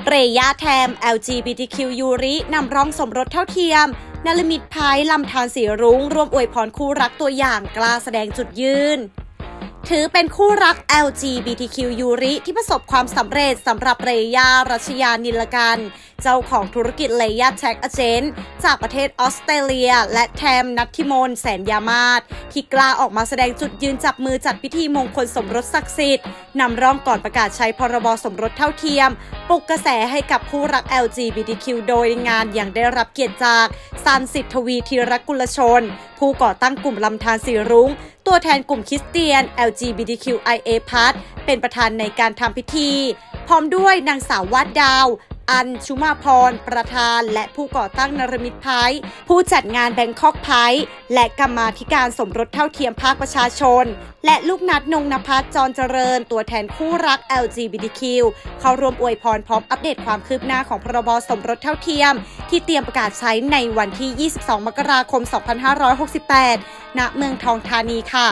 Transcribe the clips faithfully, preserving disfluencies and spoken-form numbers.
เรย่าแทม แอล จี บี ที คิว ยูรินำร้องสมรสเท่าเทียมนฤมิต ไพร์ ลำธารสีรุ้งร่วมอวยพรคู่รักตัวอย่างกล้าแสดงจุดยืนถือเป็นคู่รัก แอล จี บี ที คิว ยูริที่ประสบความสำเร็จสำหรับเรย่า รัชยานิลกันเจ้าของธุรกิจเรย่าแท็กเอเจนต์จากประเทศออสเตรเลียและแทม นัทธิมนต์ แสนยามาศที่กล้าออกมาแสดงจุดยืนจับมือจัดพิธีมงคลสมรสศักดิ์สิทธิ์นำร่องก่อนประกาศใช้พรบสมรสเท่าเทียมปลุกกระแสให้กับคู่รัก แอล จี บี ที คิว โดยงานอย่างได้รับเกียรติจากซันสิทธวีธีรกุลชนผู้ก่อตั้งกลุ่มลำธารสีรุ้งตัวแทนกลุ่มคริสเตียน แอล จี บี ที คิว ไอ เอ พลัส เป็นประธานในการทำพิธีพร้อมด้วยนางสาววาดดาวอัญชุมาพรประธานและผู้ก่อตั้งนฤมิต ไพร์ผู้จัดงานแบงคอกไพร์และกรรมาธิการสมรสเท่าเทียมภาคประชาชนและลูกนัดนงนภัสจรเจริญตัวแทนคู่รัก แอล จี บี ที คิว เข้าร่วมอวยพรพร้อมอัปเดตความคืบหน้าของพรบสมรสเท่าเทียมที่เตรียมประกาศใช้ในวันที่ ยี่สิบสอง มกราคม สองพันห้าร้อยหกสิบแปด ณ เมืองทองธานีค่ะ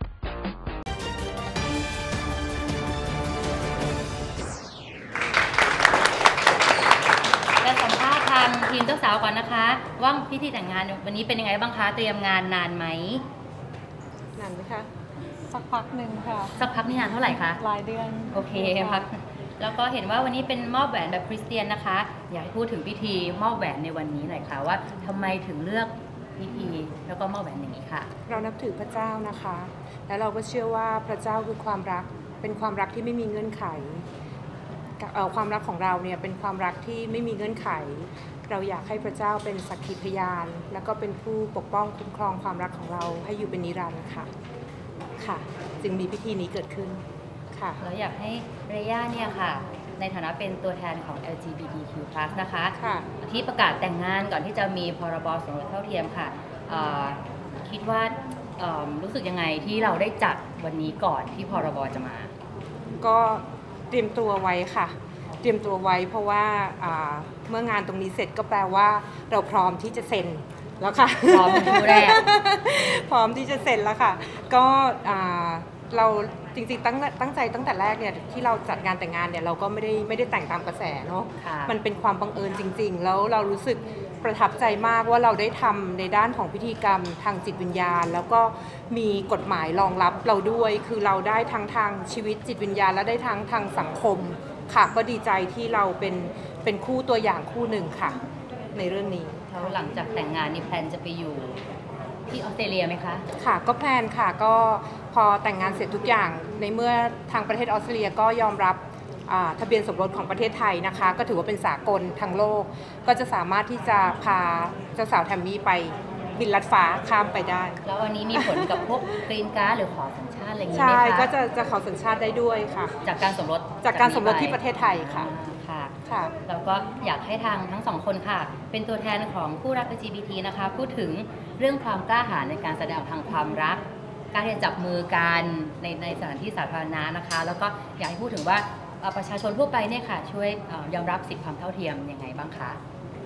ทีมเจ้าสาวก่อนนะคะว่าพิธีแต่งงานวันนี้เป็นยังไงบ้างคะเตรียมงานนานไหมนานไหมคะสักพักหนึ่งค่ะสักพักนี่นานเท่าไหร่คะหลายเดือนโอเคพักแล้วก็เห็นว่าวันนี้เป็นมอบแหวนแบบคริสเตียนนะคะอยากให้พูดถึงพิธีมอบแหวนในวันนี้หน่อยค่ะว่าทำไมถึงเลือกพิธีแล้วก็มอบแหวนอย่างนี้ค่ะเรานับถือพระเจ้านะคะและเราก็เชื่อว่าพระเจ้าคือความรักเป็นความรักที่ไม่มีเงื่อนไขความรักของเราเนี่ยเป็นความรักที่ไม่มีเงื่อนไขเราอยากให้พระเจ้าเป็นสักขีพยานแล้วก็เป็นผู้ปกป้องคุ้มครองความรักของเราให้อยู่เป็นนิรันดร์ค่ะค่ะจึงมีพิธีนี้เกิดขึ้นค่ะเราอยากให้เรย่าเนี่ยค่ะในฐานะเป็นตัวแทนของ แอล จี บี ที คิว พลัส นะคะที่ประกาศแต่งงานก่อนที่จะมีพรบสมรสเท่าเทียมค่ะคิดว่ารู้สึกยังไงที่เราได้จัดวันนี้ก่อนที่พรบจะมาก็เตรียมตัวไว้ค่ะเตรียมตัวไว้เพราะว่าเมื่องานตรงนี้เสร็จก็แปลว่าเราพร้อมที่จะเซ็นแล้วค่ะพร้อมเป็นคู่แรกพร้อมที่จะเซ็นแล้วค่ะก็เราจริงๆตั้งตั้งใจตั้งแต่แรกเนี่ยที่เราจัดงานแต่งงานเนี่ยเราก็ไม่ได้ไม่ได้แต่งตามกระแสเนาะมันเป็นความบังเอิญจริงๆแล้วเรารู้สึกประทับใจมากว่าเราได้ทำในด้านของพิธีกรรมทางจิตวิญญาณแล้วก็มีกฎหมายรองรับเราด้วยคือเราได้ทั้งทางชีวิตจิตวิญญาณและได้ทั้งทางสังคมค่ะก็ดีใจที่เราเป็นเป็นคู่ตัวอย่างคู่หนึ่งค่ะในเรื่องนี้แล้วหลังจากแต่งงานนี่แพลนจะไปอยู่ที่ออสเตรเลียไหมคะค่ะก็แพลนค่ะก็พอแต่งงานเสร็จทุกอย่างในเมื่อทางประเทศออสเตรเลียก็ยอมรับทะเบียนสมรสของประเทศไทยนะคะก็ถือว่าเป็นสากลทั้งโลกก็จะสามารถที่จะพาเจ้าสาวแทมมี่ไปบินลัดฟ้าข้ามไปได้แล้ววันนี้มีผลกับพวกกรีนการ์ดหรือขอสัญชาติอะไรอย่างนี้ไหมคะใช่ก็จะจะขอสัญชาติได้ด้วยค่ะจากการสมรสจากการสมรสที่ประเทศไทยค่ะค่ะค่ะแล้วก็อยากให้ทางทั้งสองคนค่ะเป็นตัวแทนของคู่รัก แอล จี บี ที นะคะพูดถึงเรื่องความกล้าหาญในการแสดงทางความรักการที่จะจับมือกันในในสถานที่สาธารณะนะคะแล้วก็อยากให้พูดถึงว่าประชาชนทั่วไปเนี่ยค่ะช่วยยอมรับสิทธิความเท่าเทียมยังไงบ้างคะ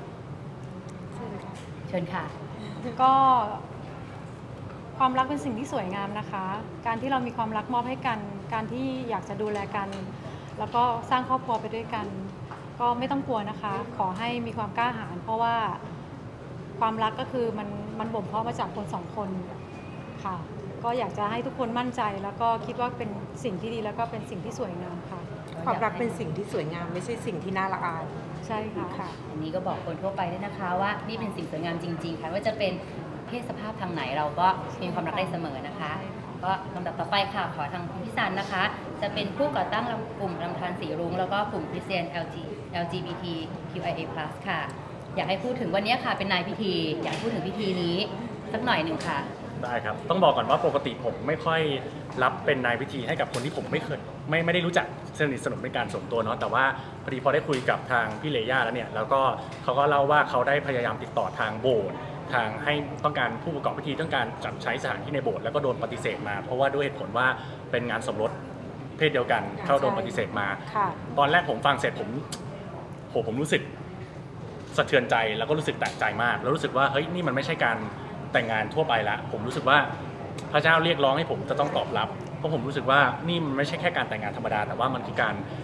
เชิญค่ะก็ความรักเป็นสิ่งที่สวยงามนะคะการที่เรามีความรักมอบให้กันการที่อยากจะดูแลกันแล้วก็สร้างครอบครัวไปด้วยกันก็ไม่ต้องกลัวนะคะขอให้มีความกล้าหาญเพราะว่าความรักก็คือมันมันบ่มเพาะมาจากคนสองคนค่ะก็อยากจะให้ทุกคนมั่นใจแล้วก็คิดว่าเป็นสิ่งที่ดีแล้วก็เป็นสิ่งที่สวยงามค่ะความรักเป็นสิ่งที่สวยงามไม่ใช่สิ่งที่น่าละอายใช่ค่ะค่ะอันนี้ก็บอกคนทั่วไปด้วยนะคะว่านี่เป็นสิ่งสวยงามจริงๆค่ะว่าจะเป็นเพศสภาพทางไหนเราก็มีความรักได้เสมอนะคะก็ลำดับต่อไปค่ะขอทางคุณพิสันนะคะจะเป็นผู้ก่อตั้งกลุ่มลำธารสีรุ้งแล้วก็กลุ่มคริสเตียน แอล จี บี ที คิว ไอ เอ พลัส ค่ะอยากให้พูดถึงวันนี้ค่ะเป็นนายพิธีอยากพูดถึงพิธีนี้สักหน่อยหนึ่งค่ะได้ครับต้องบอกก่อนว่าปกติผมไม่ค่อยรับเป็นนายพิธีให้กับคนที่ผมไม่เคยไม่ไม่ได้รู้จักสนิทสนมเป็นการส่วนตัวเนาะแต่ว่าพอดีพอได้คุยกับทางพี่เรย่าแล้วเนี่ยแล้วก็เขาก็เล่าว่าเขาได้พยายามติดต่อทางโบสถ์ทางให้ต้องการผู้ประกอบพิธีต้องการจัดใช้สถานที่ในโบสถ์แล้วก็โดนปฏิเสธมาเพราะว่าด้วยเหตุผลว่าเป็นงานสมรสเพศเดียวกันเขาโดนปฏิเสธมาตอนแรกผมฟังเสร็จผมโหผมรู้สึกสะเทือนใจแล้วก็รู้สึกแปลกใจมากแล้วรู้สึกว่าเฮ้ยนี่มันไม่ใช่การแต่งงานทั่วไปละผมรู้สึกว่าพระเจ้าเรียกร้องให้ผมจะต้องตอบรับเพราะผมรู้สึกว่านี่มันไม่ใช่แค่การแต่งงานธรรมดาแต่ว่ามันคือการผ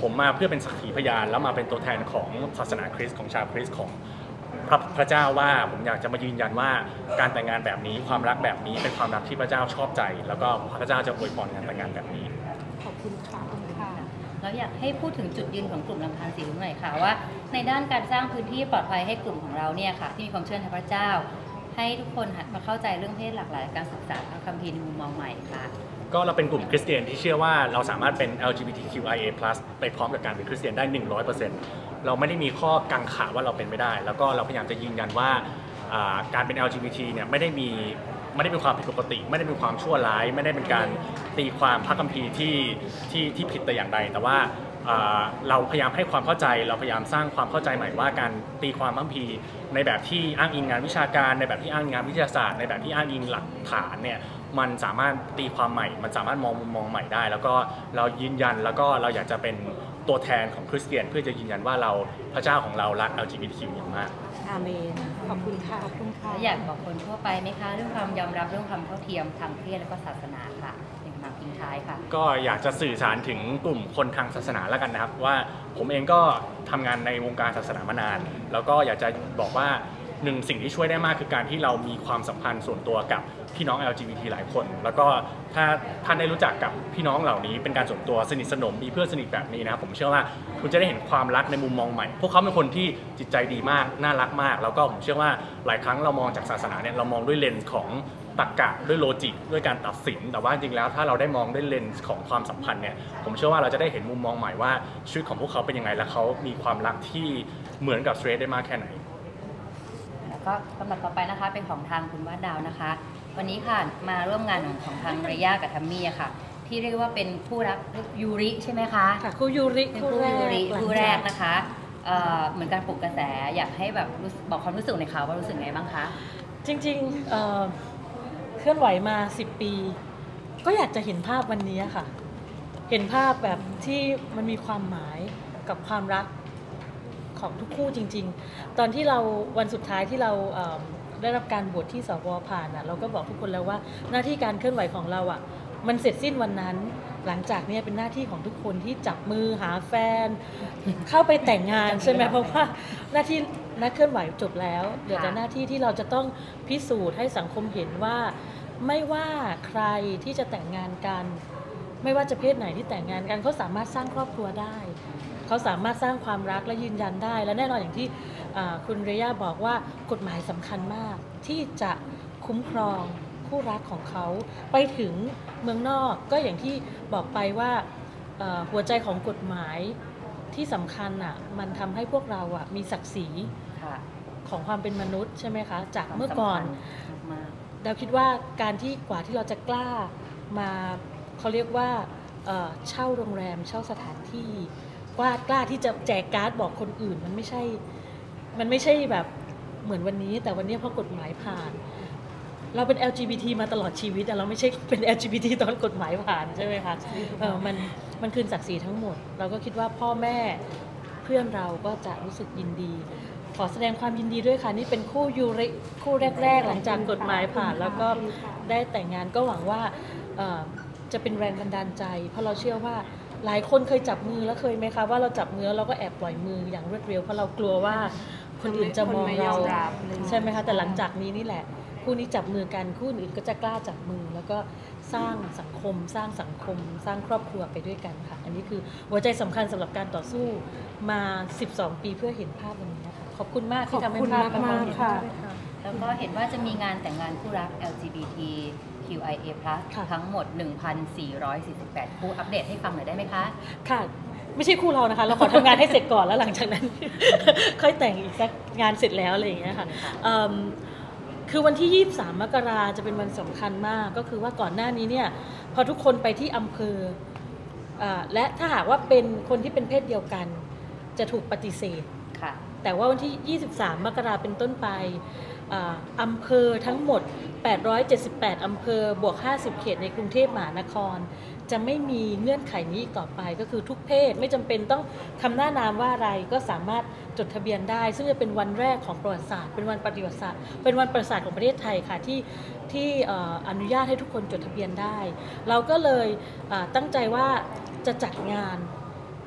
ผมมาเพื่อเป็นสักขีพยานแล้วมาเป็นตัวแทนของศาสนาคริสต์ของชาวคริสต์ของพระพระเจ้าว่าผมอยากจะมายืนยันว่าการแต่งงานแบบนี้ความรักแบบนี้เป็นความรักที่พระเจ้าชอบใจแล้วก็พระเจ้าจะอวยพรงานแต่งงานแบบนี้ขอบคุณค่ะแล้วอยากให้พูดถึงจุดยืนของกลุ่มลำธารสีรุ้งหน่อยค่ะว่าในด้านการสร้างพื้นที่ปลอดภัยให้กลุ่มของเราเนี่ยค่ะที่มีความเชื่อในพระเจ้าให้ทุกคนหันมาเข้าใจเรื่องเพศหลากหลายการศึกษาพระคัมภีร์ในมุมมองใหม่ค่ะก็เราเป็นกลุ่มคริสเตียนที่เชื่อว่าเราสามารถเป็น แอล จี บี ที คิว ไอ เอ พลัส ไปพร้อมกับการเป็นคริสเตียนได้ หนึ่งร้อยเปอร์เซ็นต์ เราไม่ได้มีข้อกังขาว่าเราเป็นไม่ได้แล้วก็เราพยายามจะยืนยันว่าการเป็น แอล จี บี ที เนี่ยไม่ได้มีไม่ได้เป็นความผิดปกติไม่ได้เป็นความชั่วร้ายไม่ได้เป็นการตีความพระคัมภีร์ที่ที่ที่ผิดแต่อย่างใดแต่ว่าเราพยายามให้ความเข้าใจเราพยายามสร้างความเข้าใจใหม่ว่าการตีความพระคัมภีร์ในแบบที่อ้างอิงงานวิชาการในแบบที่อ้างอิงงานวิทยาศาสตร์ในแบบที่อ้างอิงหลักฐานเนี่ยมันสามารถตีความใหม่มันสามารถมองมุมมองใหม่ได้แล้วก็เรายืนยันแล้วก็เราอยากจะเป็นตัวแทนของคริสเตียนเพื่อจะยืนยันว่าเราพระเจ้าของเรารัก แอล จี บี ที คิว อย่างมากอาเมนขอบคุณค่ะขอบคุณค่ะอยากบอกคนทั่วไปไหมคะเรื่องความยอมรับเรื่องความเท่าเทียมทางเพศและก็ศาสนาค่ะเป็นคำถามทิ้งท้ายค่ะก็อยากจะสื่อสารถึงกลุ่มคนทางศาสนาแล้วกันนะครับว่าผมเองก็ทำงานในวงการศาสนามานานแล้วก็อยากจะบอกว่าหนึ่งสิ่งที่ช่วยได้มากคือการที่เรามีความสัมพันธ์ส่วนตัวกับพี่น้อง แอล จี บี ที หลายคนแล้วก็ถ้าท่านได้รู้จักกับพี่น้องเหล่านี้เป็นการส่วนตัวสนิทสนมมีเพื่อนสนิทแบบนี้นะครับผมเชื่อว่าคุณจะได้เห็นความรักในมุมมองใหม่พวกเขาเป็นคนที่จิตใจดีมากน่ารักมากแล้วก็ผมเชื่อว่าหลายครั้งเรามองจากศาสนาเนี่ยเรามองด้วยเลนส์ของตรรกะด้วยโลจิกด้วยการตัดสินแต่ว่าจริงแล้วถ้าเราได้มองด้วยเลนส์ของความสัมพันธ์เนี่ยผมเชื่อว่าเราจะได้เห็นมุมมองใหม่ว่าชีวิตของพวกเขาเป็นยังไงและเขามีความรักที่เหมือนกับสเตรทได้มากแค่ไหนก็ลำดับต่อไปนะคะเป็นของทางคุณวาดดาวนะคะวันนี้ค่ะมาร่วมงานของทางเรย่ากับทัมมี่ค่ะที่เรียกว่าเป็นคู่รักยูริใช่ไหมคะค่ะคู่ยูริเป็นคู่ยูริคู่แรกนะคะเหมือนการปลุกกระแสอยากให้แบบบอกความรู้สึกในข่าวว่ารู้สึกไงบ้างคะจริงๆเคลื่อนไหวมาสิบปีก็อยากจะเห็นภาพวันนี้ค่ะเห็นภาพแบบที่มันมีความหมายกับความรักของทุกคู่จริงๆตอนที่เราวันสุดท้ายที่เราได้รับการโหวตที่สวผ่านเราก็บอกทุกคนแล้วว่าหน้าที่การเคลื่อนไหวของเราอ่ะมันเสร็จสิ้นวันนั้นหลังจากนี้เป็นหน้าที่ของทุกคนที่จับมือหาแฟนเข้าไปแต่งงานใช่ไหมเพราะว่าหน้าที่นักเคลื่อนไหวจบแล้วเดี๋ยวแต่หน้าที่ที่เราจะต้องพิสูจน์ให้สังคมเห็นว่าไม่ว่าใครที่จะแต่งงานกันไม่ว่าจะเพศไหนที่แต่งงานกันเขาสามารถสร้างครอบครัวได้เขาสามารถสร้างความรักและยืนยันได้และแน่นอนอย่างที่คุณเรย่าบอกว่ากฎหมายสำคัญมากที่จะคุ้มครองคู่รักของเขาไปถึงเมืองนอกก็อย่างที่บอกไปว่าหัวใจของกฎหมายที่สำคัญอ่ะมันทำให้พวกเราอ่ะมีศักดิ์ศรีของความเป็นมนุษย์ใช่ไหมคะจากเมื่อก่อนเราคิดว่าการที่กว่าที่เราจะกล้ามาเขาเรียกว่าเช่าโรงแรมเช่าสถานที่กล้ากล้าที่จะแจกการ์ดบอกคนอื่นมันไม่ใช่มันไม่ใช่แบบเหมือนวันนี้แต่วันนี้พอกฎหมายผ่านเราเป็น แอล จี บี ที มาตลอดชีวิตแต่เราไม่ใช่เป็น แอล จี บี ที ตอนกฎหมายผ่านใช่ไหมคะเออมันมันคืนศักดิ์ศรีทั้งหมดเราก็คิดว่าพ่อแม่เพื่อนเราก็จะรู้สึกยินดีขอแสดงความยินดีด้วยค่ะนี่เป็นคู่ยูริคู่แรกๆหลังจากกฎหมายผ่านแล้วก็ได้แต่งงานก็หวังว่าจะเป็นแรงบันดาลใจเพราะเราเชื่อว่าหลายคนเคยจับมือแล้วเคยไหมคะว่าเราจับมือเราก็แอบปล่อยมืออย่างรวดเร็วเพราะเรากลัวว่าคนอื่นจะมองเราใช่ไหมคะแต่หลังจากนี้นี่แหละคู่นี้จับมือกันคู่อื่นก็จะกล้าจับมือแล้วก็สร้างสังคมสร้างสังคมสร้างครอบครัวไปด้วยกันค่ะอันนี้คือหัวใจสำคัญสำหรับการต่อสู้มาสิบสองปีเพื่อเห็นภาพวันนี้นะคะขอบคุณมากที่ทำให้ภาพมันเห็นค่ะแล้วก็เห็นว่าจะมีงานแต่งงานคู่รัก แอล จี บี ที คิว ไอ เอ พลัส ทั้งหมด หนึ่งพันสี่ร้อยสี่สิบแปด คู่อัปเดตให้ฟังหน่อยได้ไหมคะค่ะไม่ใช่คู่เรานะคะเราขอทำงานให้เสร็จก่อนแล้วหลังจากนั้น ค่อยแต่งอีกสักงานเสร็จแล้วอะไรอย่างเงี้ยค่ะคือวันที่ยี่สิบสามมกราจะเป็นวันสำคัญมากก็คือว่าก่อนหน้านี้เนี่ยพอทุกคนไปที่อำเภอและถ้าหากว่าเป็นคนที่เป็นเพศเดียวกันจะถูกปฏิเสธแต่ว่าวันที่ยี่สิบสามมกราเป็นต้นไปอำเภอทั้งหมดแปดร้อยเจ็ดสิบแปดอำเภอบวกห้าสิบเขตในกรุงเทพมหานครจะไม่มีเงื่อนไขนี้อีกต่อไปก็คือทุกเพศไม่จำเป็นต้องคำหน้านามว่าอะไรก็สามารถจดทะเบียนได้ซึ่งจะเป็นวันแรกของประวัติศาสตร์เป็นวันประวัติศาสตร์เป็นวันประวัติศาสตร์ของประเทศไทยค่ะที่ที่อนุญาตให้ทุกคนจดทะเบียนได้เราก็เลยตั้งใจว่าจะจัดงาน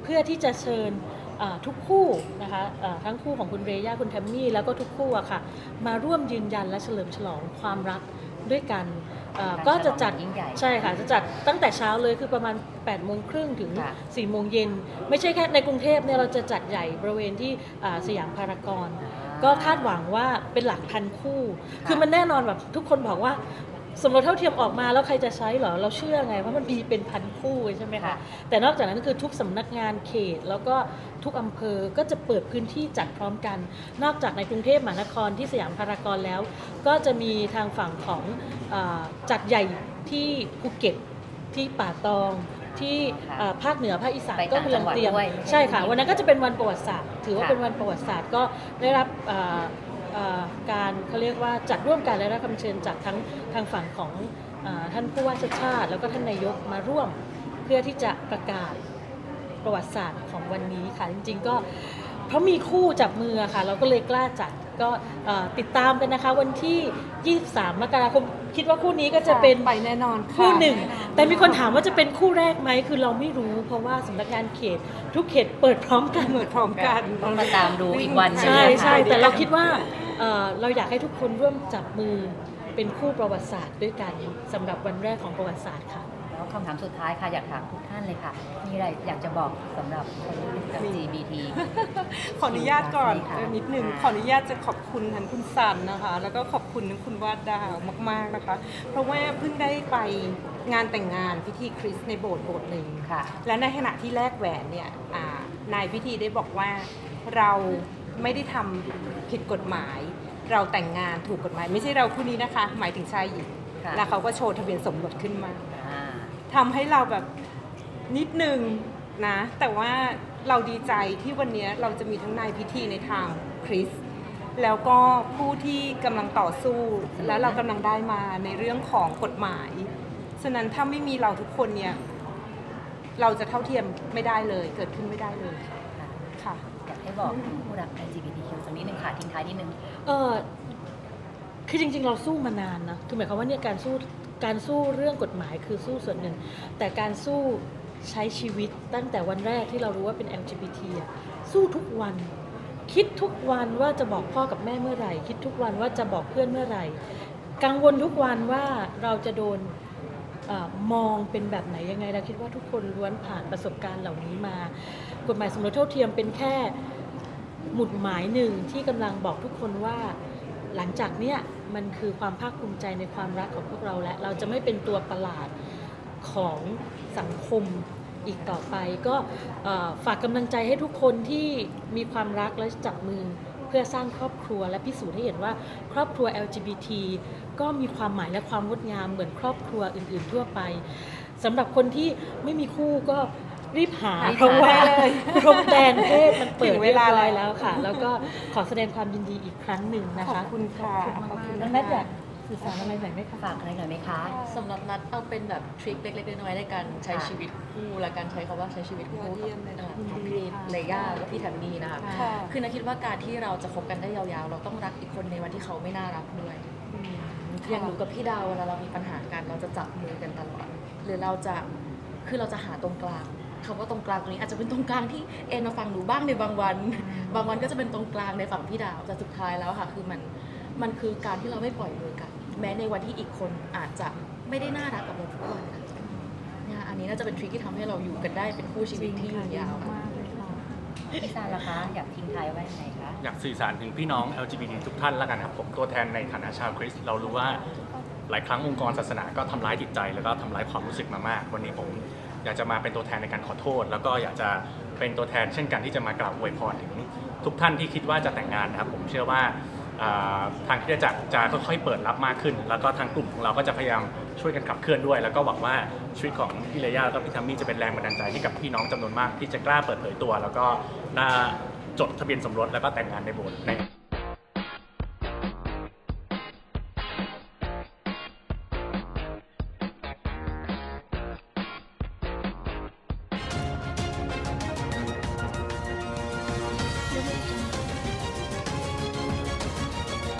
พื่อที่จะเชิญทุกคู่นะคะทั้งคู่ของคุณเรย่าคุณแทมมี่แล้วก็ทุกคู่อะค่ะมาร่วมยืนยันและเฉลิมฉลองความรักด้วยกันก็จะจัดใช่ค่ะจะจัดตั้งแต่เช้าเลยคือประมาณแปดโมงครึ่งถึงสี่โมงเย็นไม่ใช่แค่ในกรุงเทพเนี่ยเราจะจัดใหญ่บริเวณที่สยามพารากอนก็คาดหวังว่าเป็นหลักพันคู่คือมันแน่นอนแบบทุกคนบอกว่าสมรสเท่าเทียมออกมาแล้วใครจะใช้เหรอเราเชื่อไงเพราะมันมีเป็นพันคู่ใช่ไหมคะแต่นอกจากนั้นคือทุกสำนักงานเขตแล้วก็ทุกอำเภอก็จะเปิดพื้นที่จัดพร้อมกันนอกจากในกรุงเทพมหานครที่สยามพารากอนแล้วก็จะมีทางฝั่งของจัดใหญ่ที่ภูเก็ตที่ป่าตองที่ภาคเหนือภาคอีสานก็กำลังเตรียมใช่ค่ะวันนั้นก็จะเป็นวันประวัติศาสตร์ถือว่าเป็นวันประวัติศาสตร์ก็ได้รับการเขาเรียกว่าจัดร่วมกันและรับคำเชิญจากทั้งทางฝั่งของท่านผู้ว่าชาติแล้วก็ท่านนายกมาร่วมเพื่อที่จะประกาศประวัติศาสตร์ของวันนี้ค่ะจริงๆก็เพราะมีคู่จับมือค่ะเราก็เลยกล้าจัดก็ติดตามกันนะคะวันที่ยี่สิบสามมกราคมคิดว่าคู่นี้ก็จะเป็นไปแน่นอนคู่หนึ่งแต่มีคนถามว่าจะเป็นคู่แรกไหมคือเราไม่รู้เพราะว่าสำนักงานเขตทุกเขตเปิดพร้อมกันเปิดพร้อมกันต้องมาตามดูอีกวันใช่ใช่แต่เราคิดว่าเราอยากให้ทุกคนร่วมจับมือเป็นคู่ประวัติศาสตร์ด้วยกันสำหรับวันแรกของประวัติศาสตร์ค่ะแล้วคำถามสุดท้ายค่ะอยากถามทุกท่านเลยค่ะมีอะไรอยากจะบอกสำหรับคนที่เป็น แอล จี บี ทีขออนุญาตก่อนนิดนึงขออนุญาตจะขอบคุณทั้งคุณสันนะคะแล้วก็ขอบคุณทั้งคุณวาดดาวมากๆนะคะเพราะว่าเพิ่งได้ไปงานแต่งงานพิธีคริสต์ในโบสถ์โบสถ์หนึ่งค่ะและในขณะที่แลกแหวนเนี่ยนายพิธีได้บอกว่าเราไม่ได้ทำผิดกฎหมายเราแต่งงานถูกกฎหมายไม่ใช่เราคู่นี้นะคะหมายถึงชายหญิงแล้วเขาก็โชว์ทะเบียนสมรสขึ้นมาทำให้เราแบบนิดนึงนะแต่ว่าเราดีใจที่วันนี้เราจะมีทั้งนายพิธีในทางคริสต์แล้วก็ผู้ที่กำลังต่อสู้และเรากำลังได้มาในเรื่องของกฎหมายฉะนั้นถ้าไม่มีเราทุกคนเนี่ยเราจะเท่าเทียมไม่ได้เลยเกิดขึ้นไม่ได้เลยค่ะอยากให้บอกผู้รัก แอล จี บี ที คิว สักนิดนึงค่ะทิ้งท้ายนิดนึงเออคือจริงๆเราสู้มานานนะคือหมายความว่าเนี่ยการสู้การสู้เรื่องกฎหมายคือสู้ส่วนหนึ่งแต่การสู้ใช้ชีวิตตั้งแต่วันแรกที่เรารู้ว่าเป็น แอล จี บี ที อ่ะสู้ทุกวันคิดทุกวันว่าจะบอกพ่อกับแม่เมื่อไหร่คิดทุกวันว่าจะบอกเพื่อนเมื่อไหร่กังวลทุกวันว่าเราจะโดนเอ่อมองเป็นแบบไหนยังไงเราคิดว่าทุกคนล้วนผ่านประสบการณ์เหล่านี้มากฎหมายสมรสเท่าเทียมเป็นแค่หมุดหมายหนึ่งที่กำลังบอกทุกคนว่าหลังจากเนี้ยมันคือความภาคภูมิใจในความรักของพวกเราและเราจะไม่เป็นตัวประหลาดของสังคมอีกต่อไปก็ฝากกำลังใจให้ทุกคนที่มีความรักและจับมือเพื่อสร้างครอบครัวและพิสูจน์ให้เห็นว่าครอบครัว แอล จี บี ที ก็มีความหมายและความงดงามเหมือนครอบครัวอื่นๆทั่วไปสำหรับคนที่ไม่มีคู่ก็รีบหาเพราะว่าพรมแดนเพศมันเปิดเรียบร้อยแล้วค่ะแล้วก็ขอแสดงความยินดีอีกครั้งหนึ่งนะคะขอบคุณค่ะน้องนัทอยากสื่อสารอะไรหน่อยไหมคะฝากอะไรหน่อยไหมคะสำหรับนัทเอาเป็นแบบทริคเล็กๆน้อยๆในการใช้ชีวิตคู่และการใช้คำว่าใช้ชีวิตคู่ของพี่เลย่าและพี่แทมมี่นะคะคือนัทคิดว่าการที่เราจะคบกันได้ยาวๆเราต้องรักอีกคนในวันที่เขาไม่น่ารักด้วยอย่างหนูกับพี่ดาวเวลาเรามีปัญหากันเราจะจับมือกันตลอดหรือเราจะคือเราจะหาตรงกลางคำว่าตรงกลางตรงนี้อาจจะเป็นตรงกลางที่เอ็นมาฟังหนูบ้างในบางวันบางวันก็จะเป็นตรงกลางในฝั่งพี่ดาวแต่สุดท้ายแล้วค่ะคือมันมันคือการที่เราไม่ปล่อยมือกันแม้ในวันที่อีกคนอาจจะไม่ได้น่ารักกับเราทุกวันเนี่ยอันนี้น่าจะเป็นทริคที่ทำให้เราอยู่กันได้เป็นคู่ชีวิตที่ยืนยาวพี่ซานล่ะคะอยากทิ้งท้ายไว้ไหนคะอยากสื่อสารถึงพี่น้อง แอล จี บี ที ทุกท่านแล้วกันครับผมตัวแทนในฐานะชาวคริสต์เรารู้ว่าหลายครั้งองค์กรศาสนาก็ทำร้ายจิตใจแล้วก็ทำร้ายความรู้สึกมามากวันนี้ผมอยากจะมาเป็นตัวแทนในการขอโทษแล้วก็อยากจะเป็นตัวแทนเช่นกันที่จะมากล่าวอวยพรถึงทุกท่านที่คิดว่าจะแต่งงานนะครับผมเชื่อว่าทางคริสตจักรจะค่อยๆเปิดรับมากขึ้นแล้วก็ทางกลุ่มของเราก็จะพยายามช่วยกันขับเคลื่อนด้วยแล้วก็หวังว่าชีวิตของพี่เลย่าแล้วก็พี่ทัมมี่จะเป็นแรงบันดาลใจให้กับพี่น้องจำนวนมากที่จะกล้าเปิดเผยตัวแล้วก็จดทะเบียนสมรสแล้วก็แต่งงานในโบสถ์ใน